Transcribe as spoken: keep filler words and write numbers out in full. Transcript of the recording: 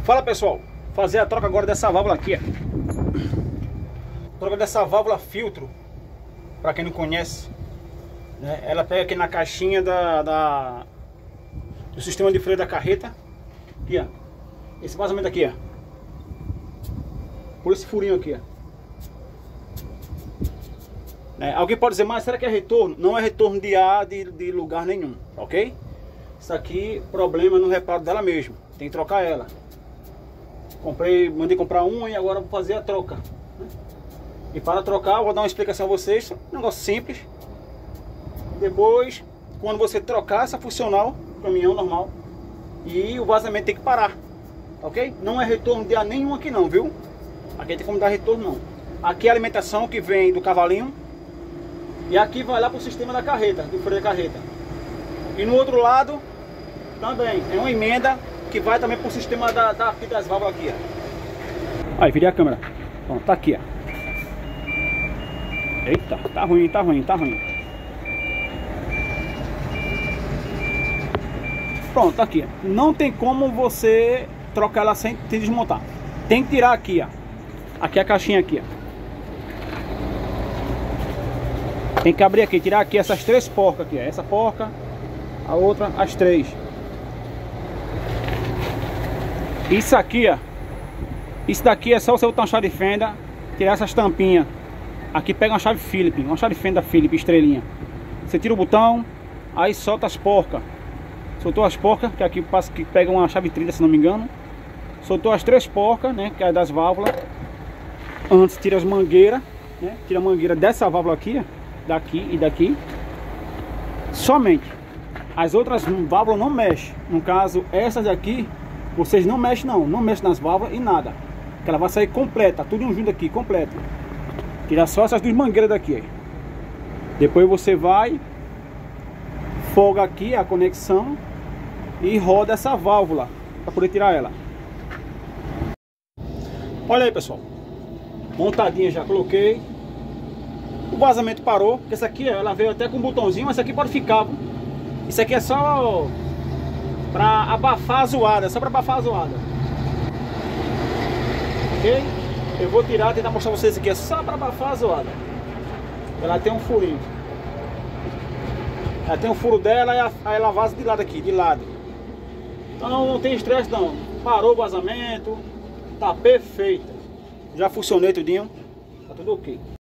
Fala pessoal, fazer a troca agora dessa válvula aqui, ó. Troca dessa válvula filtro, para quem não conhece, né? Ela pega aqui na caixinha da, da do sistema de freio da carreta. Aqui, ó. Esse vazamento aqui, ó. Por esse furinho aqui, ó. Né? Alguém pode dizer, mas será que é retorno? Não é retorno de ar de, de lugar nenhum, ok? Isso aqui, problema no reparo dela mesmo. Tem que trocar ela. Comprei, mandei comprar uma e agora vou fazer a troca, né? E para trocar, eu vou dar uma explicação a vocês. Um negócio simples. Depois, quando você trocar essa funcional, caminhão normal, e o vazamento tem que parar, ok? Não é retorno de ar nenhum aqui não, viu? Aqui tem como dar retorno não. Aqui é a alimentação que vem do cavalinho. E aqui vai lá para o sistema da carreta, do freio da carreta. E no outro lado, também, é uma emenda que vai também para o sistema da, da, das válvulas aqui, ó. Aí, virei a câmera. Pronto, tá aqui, ó. Eita, tá ruim, tá ruim, tá ruim. Pronto, tá aqui. Não tem como você trocar ela sem desmontar. Tem que tirar aqui, ó. Aqui é a caixinha aqui, ó. Tem que abrir aqui, tirar aqui essas três porcas aqui, ó. Essa porca, a outra, as três. Isso aqui, ó. Isso daqui é só você botar uma chave de fenda, tirar essas tampinhas. Aqui pega uma chave Phillips, uma chave de fenda Phillips, estrelinha. Você tira o botão, aí solta as porcas. Soltou as porcas, que aqui passa que pega uma chave trinta, se não me engano. Soltou as três porcas, né, que é das válvulas. Antes tira as mangueiras, né? Tira a mangueira dessa válvula aqui, ó, daqui e daqui. Somente. As outras válvulas não mexem. No caso, essas aqui, vocês não mexem não, não mexem nas válvulas e nada. Que ela vai sair completa, tudo junto aqui, completa. Tira só essas duas mangueiras daqui. Ó. Depois você vai, folga aqui a conexão e roda essa válvula para poder tirar ela. Olha aí pessoal, montadinha já coloquei. O vazamento parou, porque essa aqui ela veio até com um botãozinho, mas essa aqui pode ficar. Isso aqui é só para abafar a zoada, só para abafar a zoada. Ok? Eu vou tirar, tentar mostrar pra vocês aqui, é só para abafar a zoada. Ela tem um furinho. Ela tem um furo dela e aí ela vaza de lado aqui, de lado. Então não tem estresse não. Parou o vazamento, tá perfeita. Já funcionei tudinho, tá tudo ok.